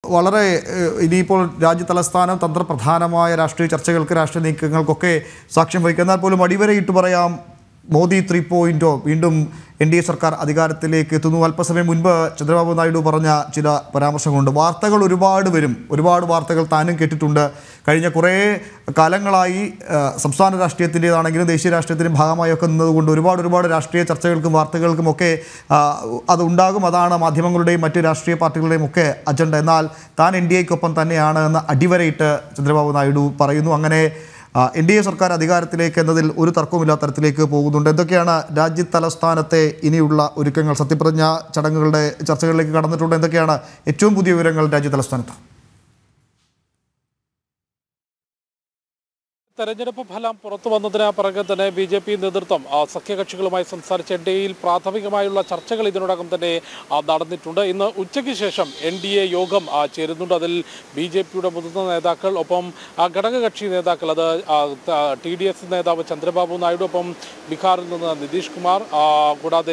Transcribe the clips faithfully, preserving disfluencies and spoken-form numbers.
വളരെ ഇനിയിപ്പോൾ രാജ്യ തലസ്ഥാനം തന്ത്രപ്രധാനമായ രാഷ്ട്രീയ ചർച്ചകൾക്ക് രാഷ്ട്രീയ നീക്കങ്ങൾക്കൊക്കെ സാക്ഷ്യം വഹിക്കുക. എന്നാൽ പോലും അടിവരയിട്ട് പറയാം, മോദി ത്രീ പോയിൻറ്റോ വീണ്ടും എൻ ഡി എ സർക്കാർ അധികാരത്തിലേക്ക് എത്തുന്നു. അല്പസമയം മുൻപ് ചന്ദ്രബാബു നായിഡു പറഞ്ഞ ചില പരാമർശങ്ങളുണ്ട്. വാർത്തകൾ ഒരുപാട് വരും, ഒരുപാട് വാർത്തകൾ താനും കേട്ടിട്ടുണ്ട്. കഴിഞ്ഞ കുറേ കാലങ്ങളായി സംസ്ഥാന രാഷ്ട്രീയത്തിൻ്റേതാണെങ്കിലും ദേശീയ രാഷ്ട്രീയത്തിൻ്റെ ഭാഗമായൊക്കെ നിന്നതുകൊണ്ട് ഒരുപാട് ഒരുപാട് രാഷ്ട്രീയ ചർച്ചകൾക്കും വാർത്തകൾക്കുമൊക്കെ അത് ഉണ്ടാകും. അതാണ് മാധ്യമങ്ങളുടെയും മറ്റ് രാഷ്ട്രീയ പാർട്ടികളുടെയും ഒക്കെ അജണ്ട. എന്നാൽ താൻ എൻ ഡി എക്കൊപ്പം തന്നെയാണ് എന്ന് അടിവരയിട്ട് ചന്ദ്രബാബു നായിഡു പറയുന്നു. അങ്ങനെ എൻ ഡി എ സർക്കാർ അധികാരത്തിലേക്ക് എന്നതിൽ ഒരു തർക്കവുമില്ലാത്ത തരത്തിലേക്ക് പോകുന്നുണ്ട്. എന്തൊക്കെയാണ് രാജ്യ തലസ്ഥാനത്തെ ഇനിയുള്ള ഒരുക്കങ്ങൾ? സത്യപ്രതിജ്ഞ ചടങ്ങുകളുടെ ചർച്ചകളിലേക്ക് കടന്നിട്ടുണ്ട്. എന്തൊക്കെയാണ് ഏറ്റവും പുതിയ വിവരങ്ങൾ രാജ്യ തലസ്ഥാനത്ത്? തെരഞ്ഞെടുപ്പ് ഫലം പുറത്തു വന്നതിന് പിറകെ തന്നെ ബി ജെ പി നേതൃത്വം സഖ്യകക്ഷികളുമായി സംസാരിച്ച എൻ ഡി എയിൽ പ്രാഥമികമായുള്ള ചർച്ചകൾ ഇതിനോടകം തന്നെ നടന്നിട്ടുണ്ട്. ഇന്ന് ഉച്ചയ്ക്ക് ശേഷം എൻ ഡി എ യോഗം ചേരുന്നുണ്ട്. അതിൽ ബി ജെ പിയുടെ മുതിർന്ന നേതാക്കൾ, ഒപ്പം ഘടകകക്ഷി നേതാക്കൾ, അത് ടി ഡി എസ് നേതാവ് ചന്ദ്രബാബു നായിഡു, ഒപ്പം ബീഹാറിൽ നിന്ന് നിതീഷ് കുമാർ, കൂടാതെ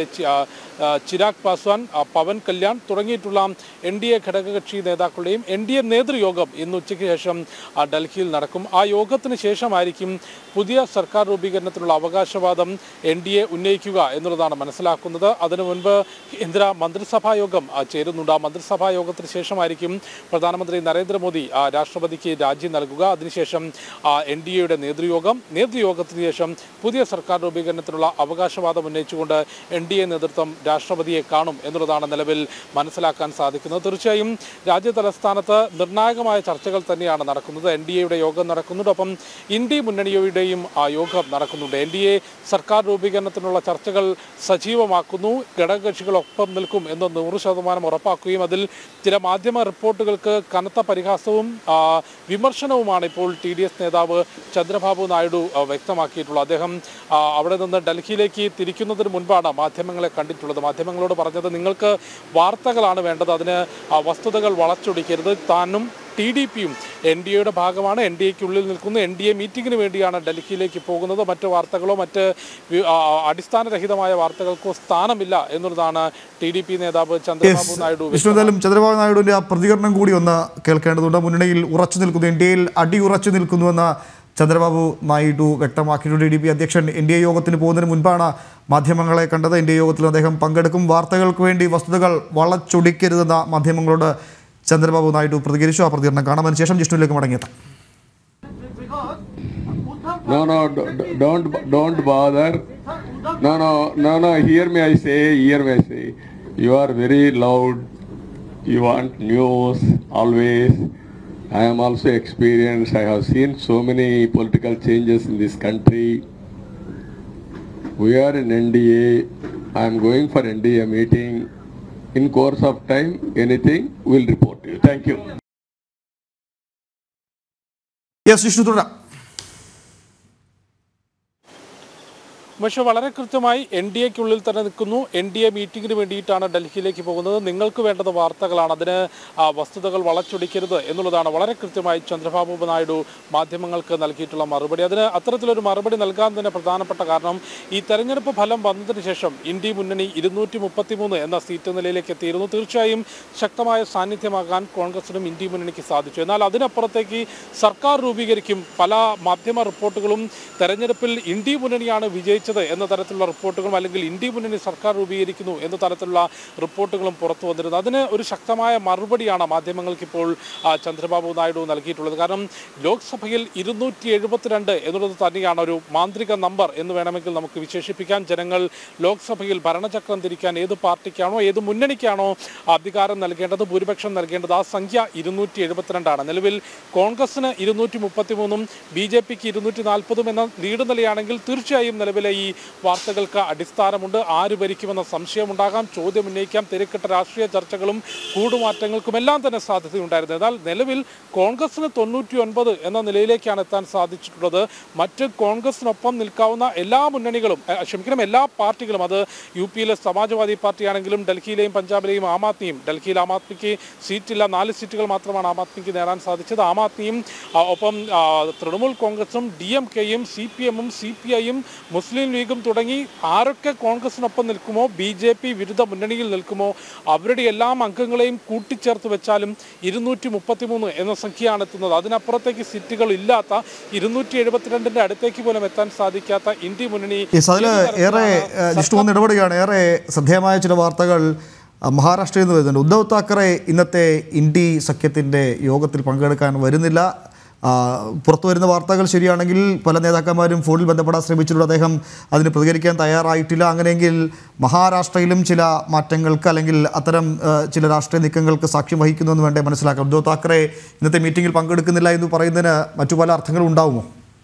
ചിരാഗ് പാസ്വാൻ, പവൻ കല്യാൺ തുടങ്ങിയിട്ടുള്ള എൻ ഡി എ ഘടകകക്ഷി നേതാക്കളുടെയും എൻ ഡി എ നേതൃയോഗം ഇന്ന് ഉച്ചയ്ക്ക് ശേഷം ഡൽഹിയിൽ നടക്കും. ആ യോഗത്തിന് ശേഷമായിരിക്കും പുതിയ സർക്കാർ രൂപീകരണത്തിനുള്ള അവകാശവാദം എൻ ഡി എ ഉന്നയിക്കുക എന്നുള്ളതാണ് മനസ്സിലാക്കുന്നത്. അതിനു മുൻപ് കേന്ദ്ര മന്ത്രിസഭാ യോഗം ചേരുന്നുണ്ട്. ആ മന്ത്രിസഭാ യോഗത്തിന് ശേഷമായിരിക്കും പ്രധാനമന്ത്രി നരേന്ദ്രമോദി രാഷ്ട്രപതിക്ക് രാജി നൽകുക. അതിനുശേഷം എൻ ഡി എയുടെ നേതൃയോഗം, നേതൃയോഗത്തിന് ശേഷം പുതിയ സർക്കാർ രൂപീകരണത്തിനുള്ള അവകാശവാദം ഉന്നയിച്ചുകൊണ്ട് എൻ ഡി എ നേതൃത്വം രാഷ്ട്രപതിയെ കാണും എന്നുള്ളതാണ് നിലവിൽ മനസ്സിലാക്കാൻ സാധിക്കുന്നത്. തീർച്ചയായും രാജ്യ തലസ്ഥാനത്ത് നിർണായകമായ ചർച്ചകൾ തന്നെയാണ് നടക്കുന്നത്. എൻ ഡി എയുടെ യോഗം നടക്കുന്നുണ്ട്, ഒപ്പം ഇന്ത്യ മുന്നണിയുടെയും ആ യോഗം നടക്കുന്നുണ്ട്. എൻ ഡി എ സർക്കാർ രൂപീകരണത്തിനുള്ള ചർച്ചകൾ സജീവമാക്കുന്നു. ഘടകകക്ഷികളൊപ്പം നിൽക്കും എന്ന് നൂറ് ശതമാനം ഉറപ്പാക്കുകയും അതിൽ ചില മാധ്യമ റിപ്പോർട്ടുകൾക്ക് കനത്ത പരിഹാസവും വിമർശനവുമാണ് ഇപ്പോൾ ടി ഡി എസ് നേതാവ് ചന്ദ്രബാബു നായിഡു വ്യക്തമാക്കിയിട്ടുള്ളത്. അദ്ദേഹം അവിടെ നിന്ന് ഡൽഹിയിലേക്ക് തിരിക്കുന്നതിന് മുൻപാണ് മാധ്യമങ്ങളെ കണ്ടിട്ടുള്ളത്. മാധ്യമങ്ങളോട് പറഞ്ഞത്, നിങ്ങൾക്ക് വാർത്തകളാണ് വേണ്ടത്, അതിന് വസ്തുതകൾ വളച്ചൊടിക്കരുത്. താനും ടി ഡി പിയും എൻ ഡി എയുടെ ഭാഗമാണ്, എൻ ഡി എക്കുള്ളിൽ നിൽക്കുന്നു, എൻ ഡി എ മീറ്റിങ്ങിന് വേണ്ടിയാണ് ഡൽഹിയിലേക്ക് പോകുന്നത്. മറ്റ് വാർത്തകളോ മറ്റ് അടിസ്ഥാനരഹിതമായ വാർത്തകൾക്കോ സ്ഥാനമില്ല എന്നുള്ളതാണ് ടി ഡി പി നേതാവ് ചന്ദ്രബാബു നായിഡു. വിഷ്ണുദാലും ചന്ദ്രബാബു നായിഡുവിൻ്റെ ആ പ്രതികരണം കൂടി ഒന്ന് കേൾക്കേണ്ടതുണ്ട്. മുന്നണിയിൽ ഉറച്ചു നിൽക്കുന്നു, എൻ ഡി എയിൽ അടിയുറച്ചു നിൽക്കുന്നുവെന്ന് ചന്ദ്രബാബു നായിഡു വ്യക്തമാക്കിയിട്ടുണ്ട്. ഡി ഡി പി അധ്യക്ഷൻ എൻ ഡി എ യോഗത്തിന് പോകുന്നതിന് മുൻപാണ് മാധ്യമങ്ങളെ കണ്ടത്. എൻ ഡി എ യോഗത്തിൽ അദ്ദേഹം പങ്കെടുക്കും. വാർത്തകൾക്ക് വേണ്ടി വസ്തുതകൾ വളച്ചൊടിക്കരുതെന്ന മാധ്യമങ്ങളോട് ചന്ദ്രബാബു നായിഡു പ്രതികരിച്ചു. ആ പ്രതികരണം കാണാൻ ശേഷം ജിഷ്ണുവിലേക്ക് മടങ്ങിയെത്താം. No, no, don't, don't bother. No, no, no, no. Hear me, I say. Hear me, I say. You are very loud. You want news always. I am also experienced. I have seen so many political changes in this country. We are in N D A. I am going for N D A meeting. In course of time, anything will report to you. Thank you. Yes, Vishnu തുടരാം. പക്ഷേ വളരെ കൃത്യമായി N D എക്കുള്ളിൽ തന്നെ നിൽക്കുന്നു. N D A മീറ്റിങ്ങിന് വേണ്ടിയിട്ടാണ് ഡൽഹിയിലേക്ക് പോകുന്നത്. നിങ്ങൾക്ക് വേണ്ടത് വാർത്തകളാണ്, അതിന് വസ്തുതകൾ വളച്ചൊടിക്കരുത് എന്നുള്ളതാണ് വളരെ കൃത്യമായി ചന്ദ്രബാബു നായിഡു മാധ്യമങ്ങൾക്ക് നൽകിയിട്ടുള്ള മറുപടി. അതിന് അത്തരത്തിലൊരു മറുപടി നൽകാൻ തന്നെ പ്രധാനപ്പെട്ട കാരണം, ഈ തെരഞ്ഞെടുപ്പ് ഫലം വന്നതിന് ശേഷം ഇന്ത്യ മുന്നണി ഇരുന്നൂറ്റി മുപ്പത്തി മൂന്ന് എന്ന സീറ്റ് നിലയിലേക്ക് എത്തിയിരുന്നു. തീർച്ചയായും ശക്തമായ സാന്നിധ്യമാകാൻ കോൺഗ്രസിനും ഇന്ത്യ മുന്നണിക്ക് സാധിച്ചു. എന്നാൽ അതിനപ്പുറത്തേക്ക് സർക്കാർ രൂപീകരിക്കും, പല മാധ്യമ റിപ്പോർട്ടുകളും തെരഞ്ഞെടുപ്പിൽ ഇന്ത്യ മുന്നണിയാണ് വിജയിച്ചത് എന്ന തരത്തിലുള്ള റിപ്പോർട്ടുകളും, അല്ലെങ്കിൽ ഇന്ത്യ മുന്നണി സർക്കാർ രൂപീകരിക്കുന്നു എന്ന തരത്തിലുള്ള റിപ്പോർട്ടുകളും പുറത്തു വന്നിരുന്നു. അതിന് ഒരു ശക്തമായ മറുപടിയാണ് മാധ്യമങ്ങൾക്ക് ഇപ്പോൾ ചന്ദ്രബാബു നായിഡു നൽകിയിട്ടുള്ളത്. കാരണം ലോക്സഭയിൽ ഇരുന്നൂറ്റി എഴുപത്തിരണ്ട് എന്നുള്ളത് തന്നെയാണ് ഒരു മാന്ത്രിക നമ്പർ എന്ന് വേണമെങ്കിൽ നമുക്ക് വിശേഷിപ്പിക്കാൻ. ജനങ്ങൾ ലോക്സഭയിൽ ഭരണചക്രം തിരിക്കാൻ ഏത് പാർട്ടിക്കാണോ ഏത് മുന്നണിക്കാണോ അധികാരം നൽകേണ്ടത്, ഭൂരിപക്ഷം നൽകേണ്ടത്, ആ സംഖ്യ ഇരുന്നൂറ്റി എഴുപത്തിരണ്ടാണ്. നിലവിൽ കോൺഗ്രസിന് ഇരുന്നൂറ്റി മുപ്പത്തി മൂന്നും ബി ജെ പിക്ക് ഇരുന്നൂറ്റി നാൽപ്പതും എന്ന ലീഡ് നിലയാണെങ്കിൽ തീർച്ചയായും നിലവിലെ ഈ വാർത്തകൾക്ക് അടിസ്ഥാനമുണ്ട്. ആര് ഭരിക്കുമെന്ന സംശയമുണ്ടാകാം, ചോദ്യം ഉന്നയിക്കാം, തിരക്കിട്ട രാഷ്ട്രീയ ചർച്ചകളും കൂടുമാറ്റങ്ങൾക്കുമെല്ലാം തന്നെ സാധ്യതയുണ്ടായിരുന്നു. എന്നാൽ നിലവിൽ കോൺഗ്രസിന് തൊണ്ണൂറ്റി ഒൻപത് എന്ന നിലയിലേക്കാണ് എത്താൻ സാധിച്ചിട്ടുള്ളത്. മറ്റ് കോൺഗ്രസിനൊപ്പം നിൽക്കാവുന്ന എല്ലാ മുന്നണികളും, ക്ഷമിക്കണം എല്ലാ പാർട്ടികളും, അത് യു പിയിലെ സമാജ്വാദി പാർട്ടിയാണെങ്കിലും ഡൽഹിയിലെയും പഞ്ചാബിലെയും ആം ആദ്മിയും, ഡൽഹിയിൽ ആം ആദ്മിക്ക് സീറ്റില്ല, നാല് സീറ്റുകൾ മാത്രമാണ് ആം ആദ്മിക്ക് നേടാൻ സാധിച്ചത്. ആം ആദ്മിയും ഒപ്പം തൃണമൂൽ കോൺഗ്രസും ഡി എം കെയും സി പി എമ്മും സി പി ഐയും മുസ്ലിം മുസ്ലിം ലീഗും തുടങ്ങി ആരൊക്കെ കോൺഗ്രസിനൊപ്പം നിൽക്കുമോ, ബി ജെ പി വിരുദ്ധ മുന്നണിയിൽ നിൽക്കുമോ, അവരുടെ എല്ലാം അംഗങ്ങളെയും കൂട്ടിച്ചേർത്ത് വെച്ചാലും ഇരുന്നൂറ്റി മുപ്പത്തിമൂന്ന് എന്ന സംഖ്യയാണ് എത്തുന്നത്. അതിനപ്പുറത്തേക്ക് സീറ്റുകൾ ഇല്ലാത്ത ഇരുന്നൂറ്റി എഴുപത്തിരണ്ടിന്റെ അടുത്തേക്ക് പോലും എത്താൻ സാധിക്കാത്ത ഇന്ത്യ മുന്നണി ഏറെ ജിഷ്ണു ഇടപെടുകയാണ്. ഏറെ ശ്രദ്ധേയമായ ചില വാർത്തകൾ മഹാരാഷ്ട്രയിൽ നിന്ന് വരുന്നുണ്ട്. ഉദ്ധവ് താക്കറെ ഇന്നത്തെ ഇന്ത്യ സഖ്യത്തിൻ്റെ യോഗത്തിൽ പങ്കെടുക്കാൻ വരുന്നില്ല. പുറത്തു വരുന്ന വാർത്തകൾ ശരിയാണെങ്കിൽ പല നേതാക്കന്മാരും ഫോണിൽ ബന്ധപ്പെടാൻ ശ്രമിച്ചിട്ടുണ്ട്. അദ്ദേഹം അതിന് പ്രതികരിക്കാൻ തയ്യാറായിട്ടില്ല. അങ്ങനെയെങ്കിൽ മഹാരാഷ്ട്രയിലും ചില മാറ്റങ്ങൾക്ക് അല്ലെങ്കിൽ അത്തരം ചില രാഷ്ട്രീയ നീക്കങ്ങൾക്ക് സാക്ഷ്യം വഹിക്കുന്നു എന്ന് വേണ്ടേ മനസ്സിലാക്കാം. ഉദ്ധവ് താക്കറെ ഇന്നത്തെ മീറ്റിംഗിൽ പങ്കെടുക്കുന്നില്ല എന്ന് പറയുന്നതിന് മറ്റു പല അർത്ഥങ്ങളും ഉണ്ടാവുമോ?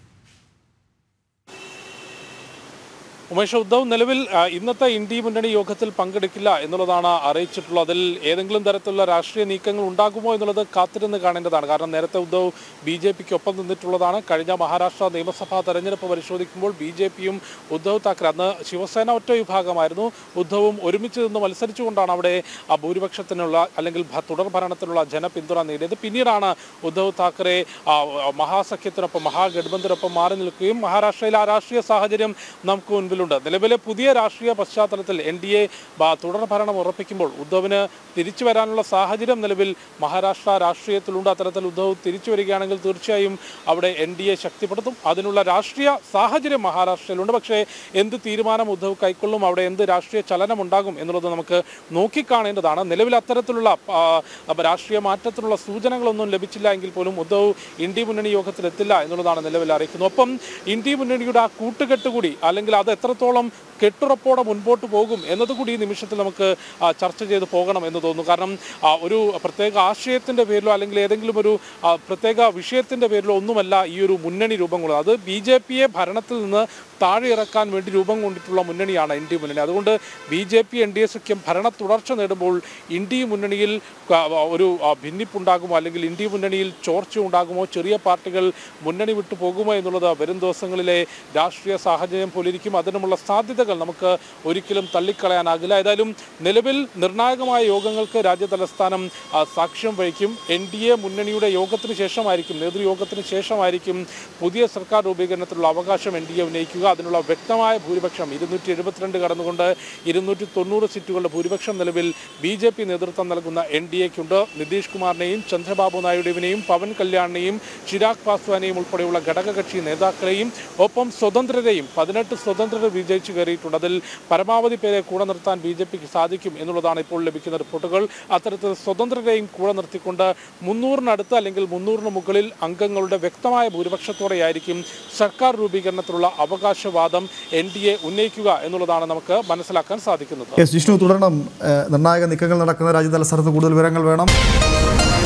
ഉമേഷ്, ഉദ്ധവ് നിലവിൽ ഇന്നത്തെ ഇന്ത്യ മുന്നണി യോഗത്തിൽ പങ്കെടുക്കില്ല എന്നുള്ളതാണ് അറിയിച്ചിട്ടുള്ളത്. അതിൽ ഏതെങ്കിലും തരത്തിലുള്ള രാഷ്ട്രീയ നീക്കങ്ങൾ ഉണ്ടാകുമോ എന്നുള്ളത് കാത്തിരുന്ന് കാണേണ്ടതാണ്. കാരണം നേരത്തെ ഉദ്ധവ് ബി ജെ പിക്ക് ഒപ്പം നിന്നിട്ടുള്ളതാണ്. കഴിഞ്ഞ മഹാരാഷ്ട്ര നിയമസഭാ തെരഞ്ഞെടുപ്പ് പരിശോധിക്കുമ്പോൾ ബി ജെ പിയും ഉദ്ധവ് താക്കറെ, അന്ന് ശിവസേന ഒറ്റ വിഭാഗമായിരുന്നു, ഉദ്ധവും ഒരുമിച്ച് നിന്ന് മത്സരിച്ചുകൊണ്ടാണ് അവിടെ ഭൂരിപക്ഷത്തിനുള്ള അല്ലെങ്കിൽ തുടർ ഭരണത്തിനുള്ള ജനപിന്തുണ നേടിയത്. പിന്നീടാണ് ഉദ്ധവ് താക്കറെ മഹാസഖ്യത്തിനൊപ്പം മഹാഗഡ്ബന്ധിനൊപ്പം മാറി നിൽക്കുകയും മഹാരാഷ്ട്രയിലെ ആ രാഷ്ട്രീയ സാഹചര്യം നമുക്ക് മുൻപിൽ നിലവിലെ പുതിയ രാഷ്ട്രീയ പശ്ചാത്തലത്തിൽ എൻ ഡി എ തുടർ ഭരണം ഉറപ്പിക്കുമ്പോൾ ഉദ്ധവിന് തിരിച്ചു വരാനുള്ള സാഹചര്യം നിലവിൽ മഹാരാഷ്ട്ര രാഷ്ട്രീയത്തിലുണ്ട്. അത്തരത്തിൽ ഉദ്ധവ് തിരിച്ചു വരികയാണെങ്കിൽ തീർച്ചയായും അവിടെ എൻ ഡി എ ശക്തിപ്പെടുത്തും. അതിനുള്ള രാഷ്ട്രീയ സാഹചര്യം മഹാരാഷ്ട്രയിലുണ്ട്. പക്ഷേ എന്ത് തീരുമാനം ഉദ്ധവ് കൈക്കൊള്ളും, അവിടെ എന്ത് രാഷ്ട്രീയ ചലനം ഉണ്ടാകും എന്നുള്ളത് നമുക്ക് നോക്കിക്കാണേണ്ടതാണ്. നിലവിൽ അത്തരത്തിലുള്ള രാഷ്ട്രീയ മാറ്റത്തിലുള്ള സൂചനകളൊന്നും ലഭിച്ചില്ല എങ്കിൽ പോലും ഉദ്ധവ് ഇന്ത്യ മുന്നണി യോഗത്തിൽ എത്തില്ല എന്നുള്ളതാണ് നിലവിൽ അറിയിക്കുന്നത്. ഒപ്പം ഇന്ത്യ മുന്നണിയുടെ ആ കൂട്ടുകെട്ട് കൂടി അല്ലെങ്കിൽ അത് എത്രത്തോളം കെട്ടുറപ്പോടെ മുൻപോട്ട് പോകും എന്നതുകൂടി ഈ നിമിഷത്തിൽ നമുക്ക് ചർച്ച ചെയ്ത് പോകണം എന്ന് തോന്നുന്നു. കാരണം ഒരു പ്രത്യേക ആശയത്തിൻ്റെ പേരിലോ അല്ലെങ്കിൽ ഏതെങ്കിലും ഒരു പ്രത്യേക വിഷയത്തിൻ്റെ പേരിലോ ഒന്നുമല്ല ഈ ഒരു മുന്നണി രൂപം കൊള്ളുന്നത്. അത് ബി ജെ പിയെ ഭരണത്തിൽ നിന്ന് താഴെ ഇറക്കാൻ വേണ്ടി രൂപം കൊണ്ടിട്ടുള്ള മുന്നണിയാണ് ഇന്ത്യ മുന്നണി. അതുകൊണ്ട് B J P N D A സഖ്യം ഭരണ തുടർച്ച നേടുമ്പോൾ ഇന്ത്യ മുന്നണിയിൽ ഒരു ഭിന്നിപ്പുണ്ടാകുമോ അല്ലെങ്കിൽ ഇന്ത്യ മുന്നണിയിൽ ചോർച്ച ഉണ്ടാകുമോ, ചെറിയ പാർട്ടികൾ മുന്നണി വിട്ടു പോകുമോ എന്നുള്ളത് വരും ദിവസങ്ങളിലെ രാഷ്ട്രീയ സാഹചര്യം പോലിരിക്കും. അതിനുമുള്ള സാധ്യതകൾ നമുക്ക് ഒരിക്കലും തള്ളിക്കളയാനാകില്ല. ഏതായാലും നിലവിൽ നിർണായകമായ യോഗങ്ങൾക്ക് രാജ്യ തലസ്ഥാനം സാക്ഷ്യം വഹിക്കും. എൻ ഡി എ മുന്നണിയുടെ യോഗത്തിന് ശേഷമായിരിക്കും, നേതൃയോഗത്തിന് ശേഷമായിരിക്കും പുതിയ സർക്കാർ രൂപീകരണത്തിലുള്ള അവകാശം എൻ ഡി എ ഉന്നയിക്കുക. അതിനുള്ള വ്യക്തമായ ഭൂരിപക്ഷം ഇരുന്നൂറ്റി എഴുപത്തിരണ്ട് കടന്നുകൊണ്ട് ഇരുന്നൂറ്റി തൊണ്ണൂറ് സീറ്റുകളുടെ ഭൂരിപക്ഷം നിലവിൽ ബി ജെ പി നേതൃത്വം നൽകുന്ന എൻ ഡി എക്കുണ്ട്. നിതീഷ് കുമാറിനെയും ചന്ദ്രബാബു നായിഡുവിനെയും പവൻ കല്യാണിനെയും ചിരാഗ് പാസ്വാനെയും ഉൾപ്പെടെയുള്ള ഘടകകക്ഷി നേതാക്കളെയും ഒപ്പം സ്വതന്ത്രരെയും പതിനെട്ട് സ്വതന്ത്രർ വിജയിച്ചു കയറിയിട്ടുണ്ട്. അതിൽ പരമാവധി പേരെ കൂടെ നിർത്താൻ ബി ജെ പിക്ക് സാധിക്കും എന്നുള്ളതാണ് ഇപ്പോൾ ലഭിക്കുന്ന റിപ്പോർട്ടുകൾ. അത്തരത്തിൽ സ്വതന്ത്രരെയും കൂടെ നിർത്തിക്കൊണ്ട് മുന്നൂറിനടുത്ത് അല്ലെങ്കിൽ മുന്നൂറിന് മുകളിൽ അംഗങ്ങളുടെ വ്യക്തമായ ഭൂരിപക്ഷത്തോടെയായിരിക്കും സർക്കാർ രൂപീകരണത്തിലുള്ള അവകാശവാദം എൻ ഡി എ ഉന്നയിക്കുക എന്നുള്ളതാണ് നമുക്ക് മനസ്സിലാക്കാൻ സാധിക്കുന്നത്. ജിഷ്ണു, തുടരണം. നിർണായക നീക്കങ്ങൾ നടക്കുന്ന രാജ്യതലസ്ഥാനത്ത് കൂടുതൽ വിവരങ്ങൾ വേണം.